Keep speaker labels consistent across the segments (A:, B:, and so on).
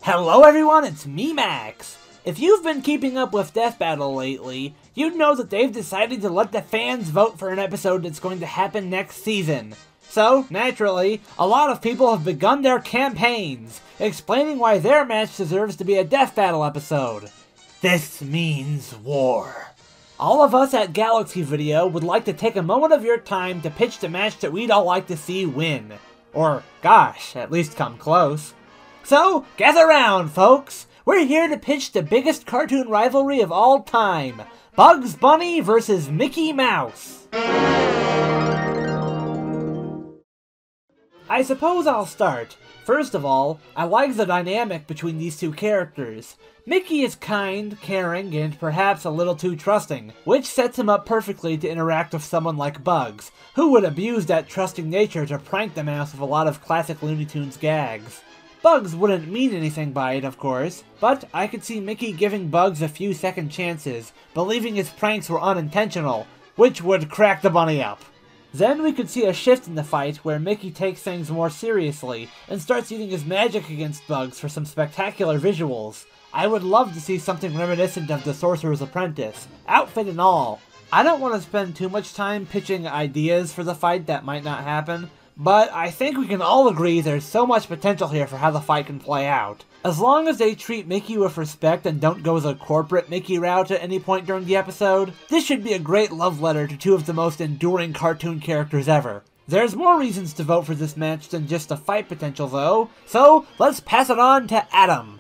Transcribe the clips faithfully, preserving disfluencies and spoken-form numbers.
A: Hello everyone, it's me, Max! If you've been keeping up with Death Battle lately, you'd know that they've decided to let the fans vote for an episode that's going to happen next season. So, naturally, a lot of people have begun their campaigns, explaining why their match deserves to be a Death Battle episode. This means war. All of us at Galaxy Video would like to take a moment of your time to pitch the match that we'd all like to see win. Or, gosh, at least come close. So, gather round, folks! We're here to pitch the biggest cartoon rivalry of all time, Bugs Bunny versus Mickey Mouse. I suppose I'll start. First of all, I like the dynamic between these two characters. Mickey is kind, caring, and perhaps a little too trusting, which sets him up perfectly to interact with someone like Bugs, who would abuse that trusting nature to prank the mouse with a lot of classic Looney Tunes gags. Bugs wouldn't mean anything by it, of course, but I could see Mickey giving Bugs a few second chances, believing his pranks were unintentional, which would crack the bunny up. Then we could see a shift in the fight where Mickey takes things more seriously and starts using his magic against Bugs for some spectacular visuals. I would love to see something reminiscent of The Sorcerer's Apprentice, outfit and all. I don't want to spend too much time pitching ideas for the fight that might not happen, but I think we can all agree there's so much potential here for how the fight can play out. As long as they treat Mickey with respect and don't go the corporate Mickey route at any point during the episode, this should be a great love letter to two of the most enduring cartoon characters ever. There's more reasons to vote for this match than just the fight potential though, so let's pass it on to Adam.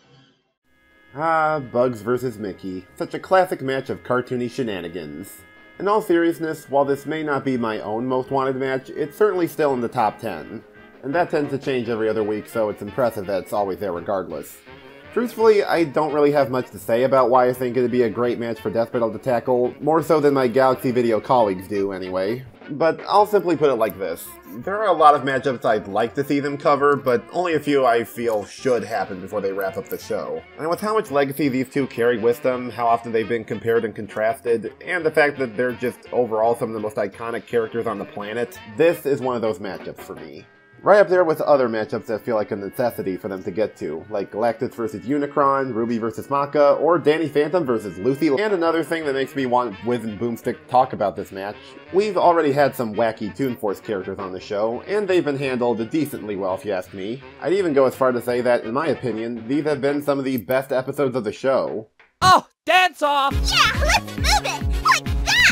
B: Ah, Bugs versus Mickey. Such a classic match of cartoony shenanigans. In all seriousness, while this may not be my own most wanted match, it's certainly still in the top ten. And that tends to change every other week, so it's impressive that it's always there regardless. Truthfully, I don't really have much to say about why I think it'd be a great match for Death Battle to tackle, more so than my Galaxy Video colleagues do anyway. But I'll simply put it like this. There are a lot of matchups I'd like to see them cover, but only a few I feel should happen before they wrap up the show. And with how much legacy these two carry with them, how often they've been compared and contrasted, and the fact that they're just overall some of the most iconic characters on the planet, this is one of those matchups for me. Right up there with other matchups that feel like a necessity for them to get to, like Galactus versus Unicron, Ruby versus Maka, or Danny Phantom versus Lucy. And another thing that makes me want Wiz and Boomstick to talk about this match, we've already had some wacky Toon Force characters on the show, and they've been handled decently well if you ask me. I'd even go as far to say that, in my opinion, these have been some of the best episodes of the show.
C: Oh, dance off!
D: Yeah, let's move it! Like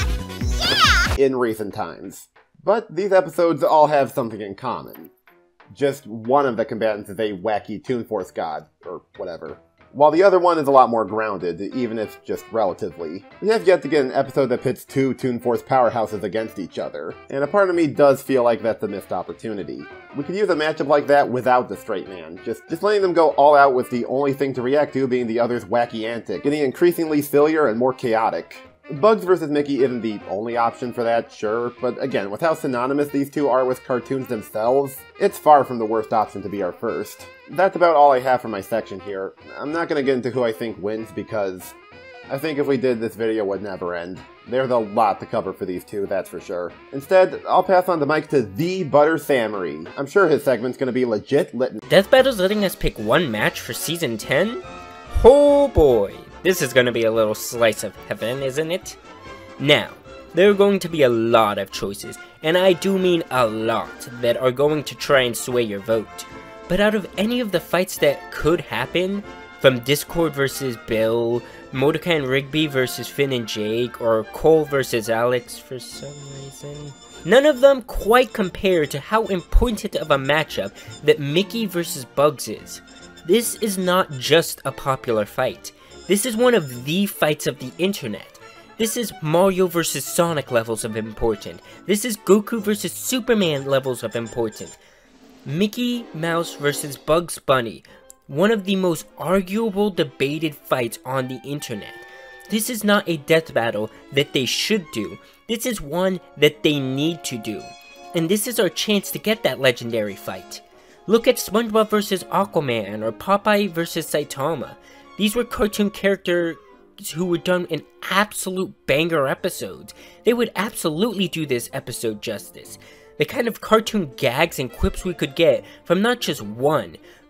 D: that! Yeah!
B: In recent times. But these episodes all have something in common. Just one of the combatants is a wacky Toon Force god, or whatever. While the other one is a lot more grounded, even if just relatively. We have yet to get an episode that pits two Toon Force powerhouses against each other, and a part of me does feel like that's a missed opportunity. We could use a matchup like that without the straight man, just, just letting them go all out with the only thing to react to being the other's wacky antic, getting increasingly sillier and more chaotic. Bugs versus Mickey isn't the only option for that, sure, but again, with how synonymous these two are with cartoons themselves, it's far from the worst option to be our first. That's about all I have for my section here. I'm not going to get into who I think wins because I think if we did, this video would never end. There's a lot to cover for these two, that's for sure. Instead, I'll pass on the mic to the Butter Samurai. I'm sure his segment's going to be legit lit.
E: Death Battle's letting us pick one match for Season ten? Oh boy! This is going to be a little slice of heaven, isn't it? Now, there are going to be a lot of choices, and I do mean a lot, that are going to try and sway your vote. But out of any of the fights that could happen, from Discord versus Bill, Mordecai and Rigby versus Finn and Jake, or Cole versus Alex for some reason, none of them quite compare to how important of a matchup that Mickey versus Bugs is. This is not just a popular fight. This is one of the fights of the internet. This is Mario versus Sonic levels of important. This is Goku versus Superman levels of important. Mickey Mouse versus Bugs Bunny. One of the most arguable debated fights on the internet. This is not a death battle that they should do. This is one that they need to do. And this is our chance to get that legendary fight. Look at SpongeBob versus Aquaman or Popeye versus Saitama. These were cartoon characters who were done in absolute banger episodes. They would absolutely do this episode justice. The kind of cartoon gags and quips we could get from not just one,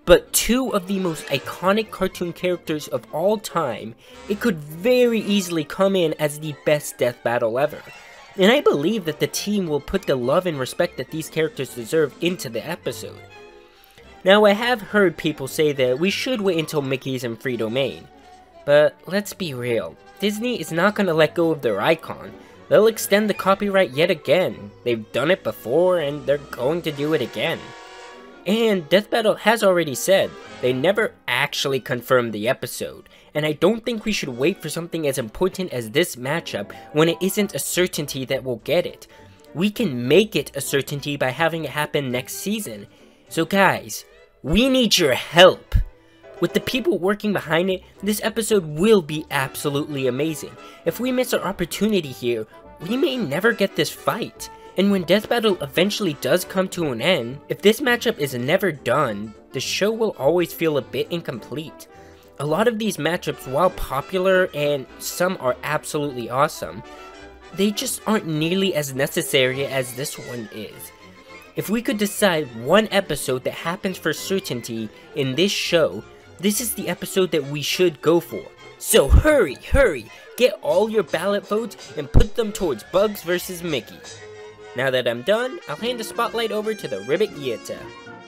E: but two of the most iconic cartoon characters of all time, it could very easily come in as the best death battle ever. And I believe that the team will put the love and respect that these characters deserve into the episode. Now, I have heard people say that we should wait until Mickey's in free domain. But let's be real, Disney is not going to let go of their icon. They'll extend the copyright yet again. They've done it before and they're going to do it again. And Death Battle has already said they never actually confirmed the episode, and I don't think we should wait for something as important as this matchup when it isn't a certainty that we'll get it. We can make it a certainty by having it happen next season. So guys, we need your help. With the people working behind it, this episode will be absolutely amazing. If we miss our opportunity here, we may never get this fight. And when Death Battle eventually does come to an end, if this matchup is never done, the show will always feel a bit incomplete. A lot of these matchups, while popular and some are absolutely awesome, they just aren't nearly as necessary as this one is. If we could decide one episode that happens for certainty in this show, this is the episode that we should go for. So hurry, hurry, get all your ballot votes and put them towards Bugs versus Mickey. Now that I'm done, I'll hand the spotlight over to the Ribbit Yeta.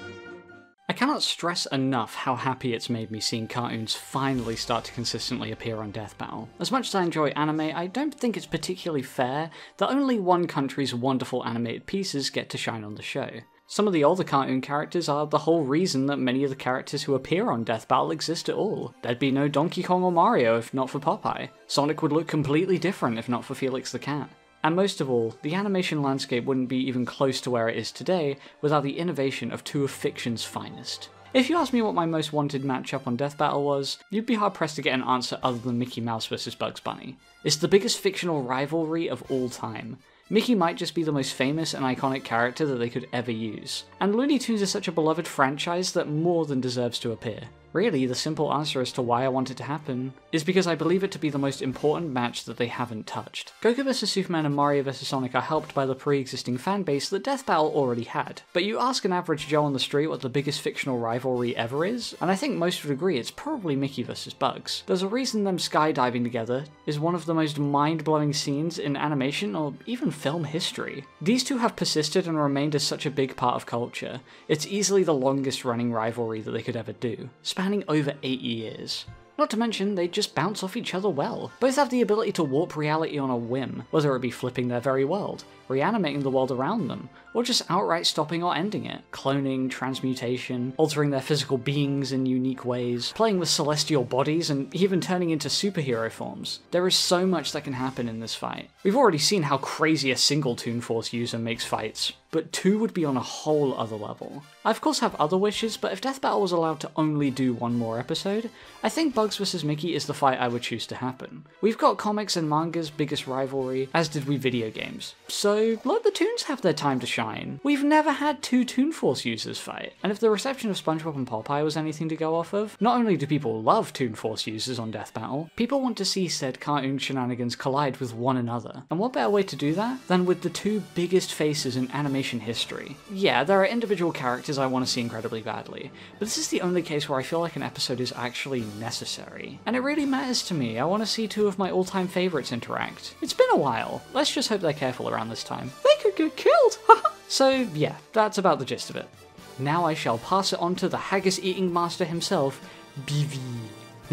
C: I cannot stress enough how happy it's made me seeing cartoons finally start to consistently appear on Death Battle. As much as I enjoy anime, I don't think it's particularly fair that only one country's wonderful animated pieces get to shine on the show. Some of the older cartoon characters are the whole reason that many of the characters who appear on Death Battle exist at all. There'd be no Donkey Kong or Mario if not for Popeye. Sonic would look completely different if not for Felix the Cat. And most of all, the animation landscape wouldn't be even close to where it is today without the innovation of two of fiction's finest. If you ask me what my most wanted matchup on Death Battle was, you'd be hard pressed to get an answer other than Mickey Mouse versus Bugs Bunny. It's the biggest fictional rivalry of all time. Mickey might just be the most famous and iconic character that they could ever use. And Looney Tunes is such a beloved franchise that more than deserves to appear. Really, the simple answer as to why I want it to happen is because I believe it to be the most important match that they haven't touched. Goku versus Superman and Mario versus Sonic are helped by the pre-existing fanbase that Death Battle already had. But you ask an average Joe on the street what the biggest fictional rivalry ever is, and I think most would agree it's probably Mickey versus Bugs. There's a reason them skydiving together is one of the most mind-blowing scenes in animation or even film history. These two have persisted and remained as such a big part of culture. It's easily the longest running rivalry that they could ever do, spanning over eight years. Not to mention, they just bounce off each other well. Both have the ability to warp reality on a whim, whether it be flipping their very world, reanimating the world around them, or just outright stopping or ending it. Cloning, transmutation, altering their physical beings in unique ways, playing with celestial bodies, and even turning into superhero forms. There is so much that can happen in this fight. We've already seen how crazy a single Toon Force user makes fights, but two would be on a whole other level. I of course have other wishes, but if Death Battle was allowed to only do one more episode, I think Bugs versus Mickey is the fight I would choose to happen. We've got comics and manga's biggest rivalry, as did we video games, so let the Toons have their time to shine. We've never had two Toon Force users fight, and if the reception of SpongeBob and Popeye was anything to go off of, not only do people love Toon Force users on Death Battle, people want to see said cartoon shenanigans collide with one another. And what better way to do that than with the two biggest faces in animation history? Yeah, there are individual characters I want to see incredibly badly, but this is the only case where I feel like an episode is actually necessary. And it really matters to me. I want to see two of my all-time favourites interact. It's been a while. Let's just hope they're careful around this time. They could get killed! So yeah, that's about the gist of it. Now I shall pass it on to the haggis-eating master himself, B V.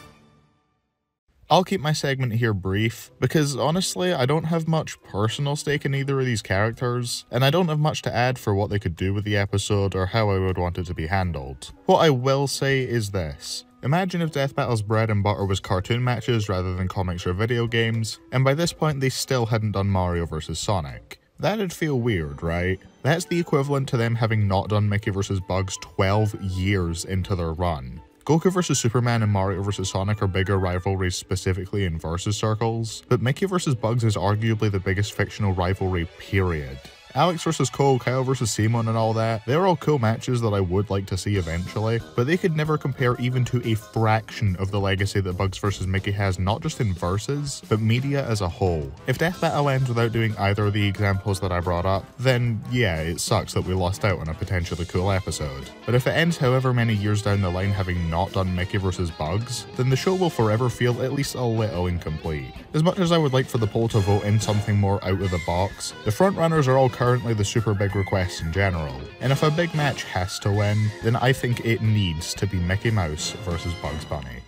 F: I'll keep my segment here brief, because honestly, I don't have much personal stake in either of these characters, and I don't have much to add for what they could do with the episode or how I would want it to be handled. What I will say is this. Imagine if Death Battle's bread and butter was cartoon matches rather than comics or video games, and by this point they still hadn't done Mario versus Sonic. That'd feel weird, right? That's the equivalent to them having not done Mickey versus Bugs twelve years into their run. Goku versus Superman and Mario versus Sonic are bigger rivalries specifically in versus circles, but Mickey versus Bugs is arguably the biggest fictional rivalry, period. Alex versus Cole, Kyle versus Simon and all that, they're all cool matches that I would like to see eventually, but they could never compare even to a fraction of the legacy that Bugs versus Mickey has, not just in verses, but media as a whole. If Death Battle ends without doing either of the examples that I brought up, then yeah, it sucks that we lost out on a potentially cool episode. But if it ends however many years down the line having not done Mickey versus Bugs, then the show will forever feel at least a little incomplete. As much as I would like for the poll to vote in something more out of the box, the frontrunners are all currently the super big requests in general, and if a big match has to win, then I think it needs to be Mickey Mouse versus Bugs Bunny.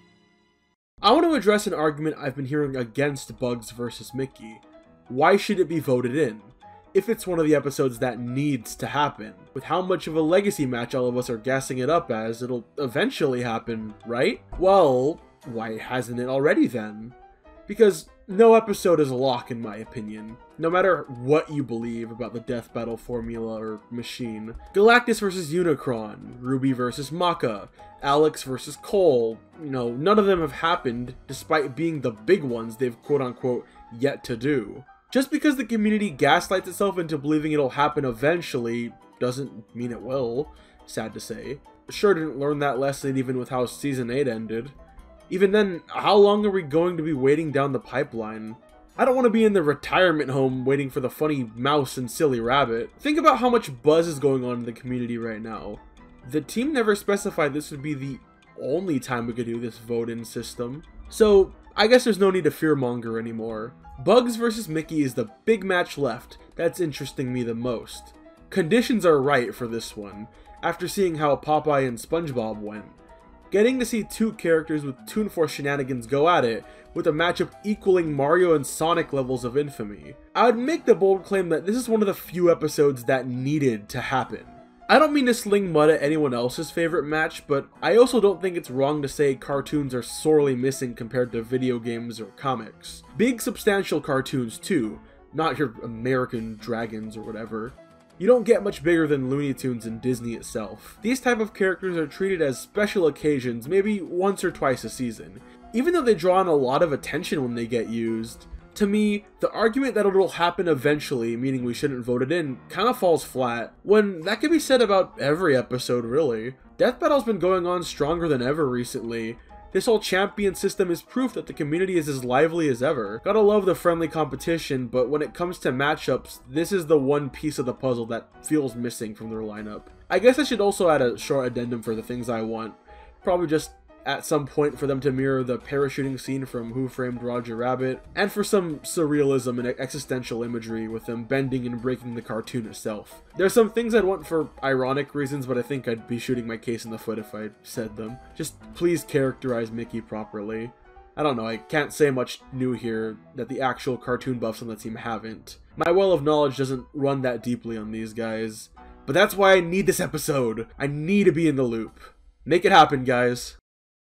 G: I want to address an argument I've been hearing against Bugs versus Mickey. Why should it be voted in? If it's one of the episodes that needs to happen. With how much of a legacy match all of us are gassing it up as, it'll eventually happen, right? Well, why hasn't it already then? Because no episode is a lock in my opinion, no matter what you believe about the Death Battle formula or machine. Galactus versus Unicron, Ruby versus Maka, Alex versus Cole, you know, none of them have happened despite being the big ones they've quote-unquote yet to do. Just because the community gaslights itself into believing it'll happen eventually doesn't mean it will, sad to say. Sure didn't learn that lesson even with how season eight ended. Even then, how long are we going to be waiting down the pipeline? I don't want to be in the retirement home waiting for the funny mouse and silly rabbit. Think about how much buzz is going on in the community right now. The team never specified this would be the only time we could do this vote-in system. So, I guess there's no need to fearmonger anymore. Bugs versus Mickey is the big match left that's interesting me the most. Conditions are right for this one, after seeing how Popeye and SpongeBob went. Getting to see two characters with Toon Force shenanigans go at it, with a matchup equaling Mario and Sonic levels of infamy. I would make the bold claim that this is one of the few episodes that needed to happen. I don't mean to sling mud at anyone else's favorite match, but I also don't think it's wrong to say cartoons are sorely missing compared to video games or comics. Big substantial cartoons too, not your American dragons or whatever. You don't get much bigger than Looney Tunes and Disney itself. These type of characters are treated as special occasions maybe once or twice a season, even though they draw on a lot of attention when they get used. To me, the argument that it'll happen eventually, meaning we shouldn't vote it in, kinda falls flat, when that can be said about every episode really. Death Battle's been going on stronger than ever recently. This whole champion system is proof that the community is as lively as ever. Gotta love the friendly competition, but when it comes to matchups, this is the one piece of the puzzle that feels missing from their lineup. I guess I should also add a short addendum for the things I want. Probably just at some point for them to mirror the parachuting scene from Who Framed Roger Rabbit, and for some surrealism and existential imagery with them bending and breaking the cartoon itself. There's some things I'd want for ironic reasons, but I think I'd be shooting my case in the foot if I said them. Just please characterize Mickey properly. I don't know, I can't say much new here that the actual cartoon buffs on the team haven't. My well of knowledge doesn't run that deeply on these guys. But that's why I need this episode. I need to be in the loop. Make it happen, guys.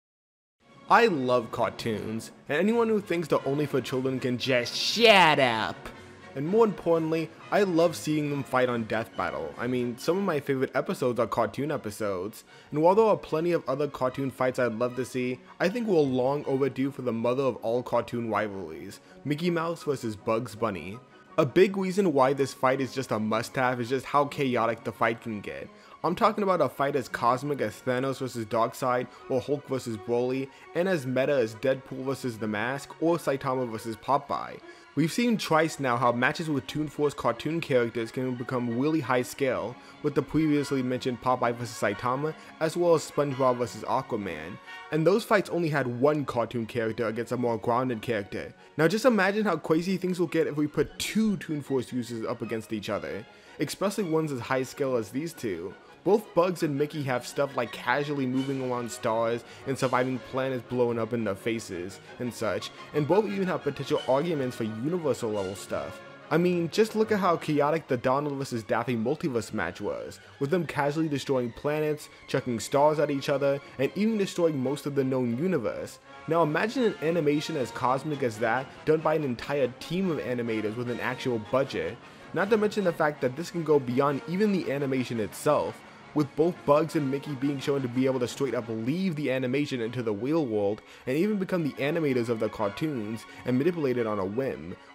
H: I love cartoons, and anyone who thinks they're only for children can just shut up. And more importantly, I love seeing them fight on Death Battle. I mean, some of my favorite episodes are cartoon episodes, and while there are plenty of other cartoon fights I'd love to see, I think we're long overdue for the mother of all cartoon rivalries, Mickey Mouse versus Bugs Bunny. A big reason why this fight is just a must-have is just how chaotic the fight can get. I'm talking about a fight as cosmic as Thanos versus Darkseid, or Hulk versus Broly, and as meta as Deadpool versus The Mask, or Saitama versus Popeye. We've seen twice now how matches with Toon Force cartoon characters can become really high scale, with the previously mentioned Popeye versus Saitama, as well as SpongeBob versus Aquaman. And those fights only had one cartoon character against a more grounded character. Now just imagine how crazy things will get if we put two Toon Force users up against each other, especially ones as high scale as these two. Both Bugs and Mickey have stuff like casually moving around stars and surviving planets blowing up in their faces and such, and both even have potential arguments for universal level stuff. I mean, just look at how chaotic the Donald versus Daffy multiverse match was, with them casually destroying planets, chucking stars at each other, and even destroying most of the known universe. Now imagine an animation as cosmic as that done by an entire team of animators with an actual budget. Not to mention the fact that this can go beyond even the animation itself, with both Bugs and Mickey being shown to be able to straight up leave the animation into the real world and even become the animators of the cartoons and manipulate it on a whim,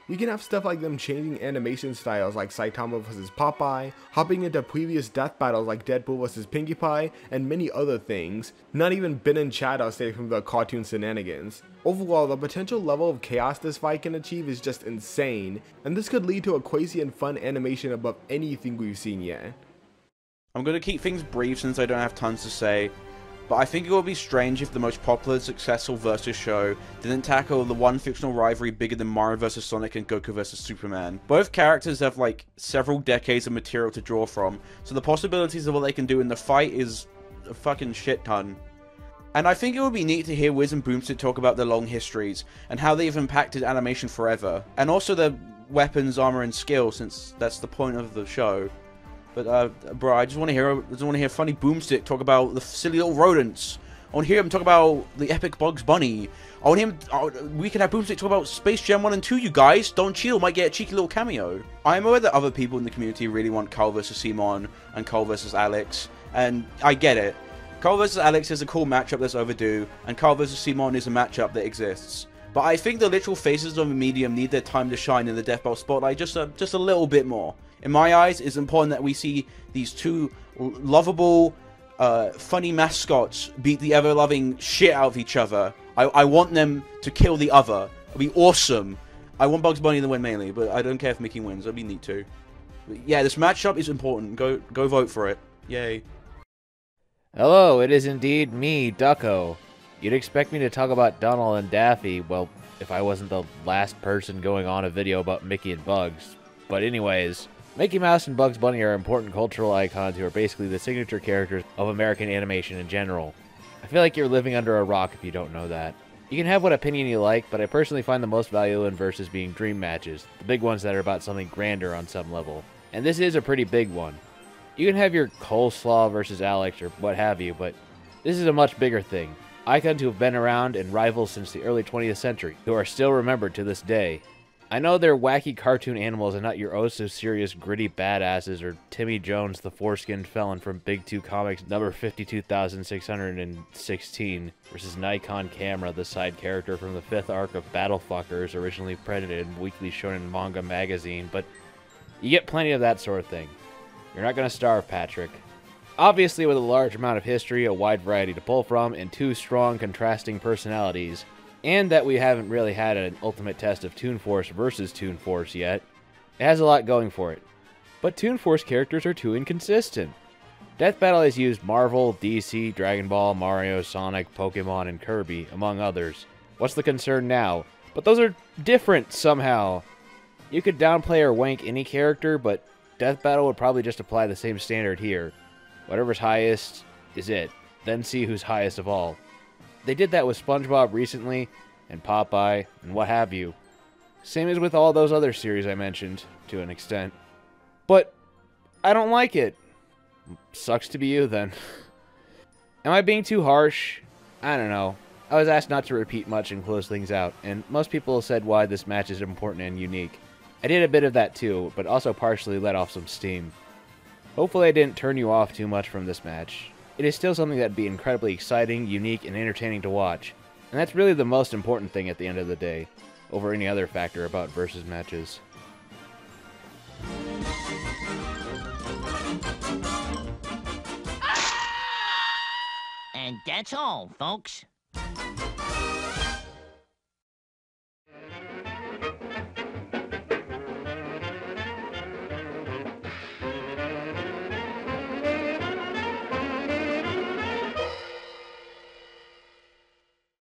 H: We can have stuff like them changing animation styles like Saitama versus Popeye, hopping into previous death battles like Deadpool versus Pinkie Pie, and many other things. Not even Ben and Chad are safe from the cartoon shenanigans. Overall, the potential level of chaos this fight can achieve is just insane, and this could lead to a crazy and fun animation above anything we've seen yet.
I: I'm going to keep things brief since I don't have tons to say, but I think it would be strange if the most popular successful versus show didn't tackle the one fictional rivalry bigger than Mario versus Sonic and Goku versus Superman. Both characters have like several decades of material to draw from, so the possibilities of what they can do in the fight is a fucking shit ton. And I think it would be neat to hear Wiz and Boomstick talk about their long histories, and how they've impacted animation forever, and also their weapons, armor, and skill, since that's the point of the show. But, uh, bro, I just want to hear, I just want to hear funny Boomstick talk about the silly little rodents. I want to hear him talk about the epic Bugs Bunny. I want him, uh, we can have Boomstick talk about Space Jam one and two, you guys. Don Cheadle might get a cheeky little cameo. I am aware that other people in the community really want Carl versus Simon and Carl versus Alex, and I get it. Carl versus Alex is a cool matchup that's overdue, and Carl versus Simon is a matchup that exists. But I think the literal faces of the medium need their time to shine in the Death Battle spotlight just a, just a little bit more. In my eyes, it's important that we see these two lovable, uh, funny mascots beat the ever-loving shit out of each other. I, I want them to kill the other. It'll be awesome. I want Bugs Bunny to win mainly, but I don't care if Mickey wins. That'd be neat too. But yeah, this matchup is important. Go, go vote for it. Yay.
J: Hello, it is indeed me, Ducko. You'd expect me to talk about Donald and Daffy, well, if I wasn't the last person going on a video about Mickey and Bugs. But anyways, Mickey Mouse and Bugs Bunny are important cultural icons who are basically the signature characters of American animation in general. I feel like you're living under a rock if you don't know that. You can have what opinion you like, but I personally find the most value in versus being dream matches, the big ones that are about something grander on some level. And this is a pretty big one. You can have your Coleslaw versus Alex or what have you, but this is a much bigger thing. Icons who have been around and rivals since the early twentieth century, who are still remembered to this day. I know they're wacky cartoon animals and not your oh-so-serious gritty badasses or Timmy Jones, the foreskinned felon from Big Two Comics number fifty-two thousand six hundred sixteen versus Nikon Camera, the side character from the fifth arc of Battle Fuckers, originally printed in Weekly Shonen Manga magazine, but you get plenty of that sort of thing. You're not going to starve, Patrick. Obviously, with a large amount of history, a wide variety to pull from, and two strong contrasting personalities, and that we haven't really had an ultimate test of Toon Force versus Toon Force yet, it has a lot going for it. But Toon Force characters are too inconsistent. Death Battle has used Marvel, D C, Dragon Ball, Mario, Sonic, Pokemon, and Kirby, among others. What's the concern now? But those are different somehow. You could downplay or wank any character, but Death Battle would probably just apply the same standard here. Whatever's highest is it. Then see who's highest of all. They did that with SpongeBob recently, and Popeye, and what have you. Same as with all those other series I mentioned, to an extent. But I don't like it. Sucks to be you, then. Am I being too harsh? I don't know. I was asked not to repeat much and close things out, and most people said why this match is important and unique. I did a bit of that too, but also partially let off some steam. Hopefully I didn't turn you off too much from this match. It is still something that'd be incredibly exciting, unique, and entertaining to watch. And that's really the most important thing at the end of the day, over any other factor about versus matches.
D: And that's all, folks.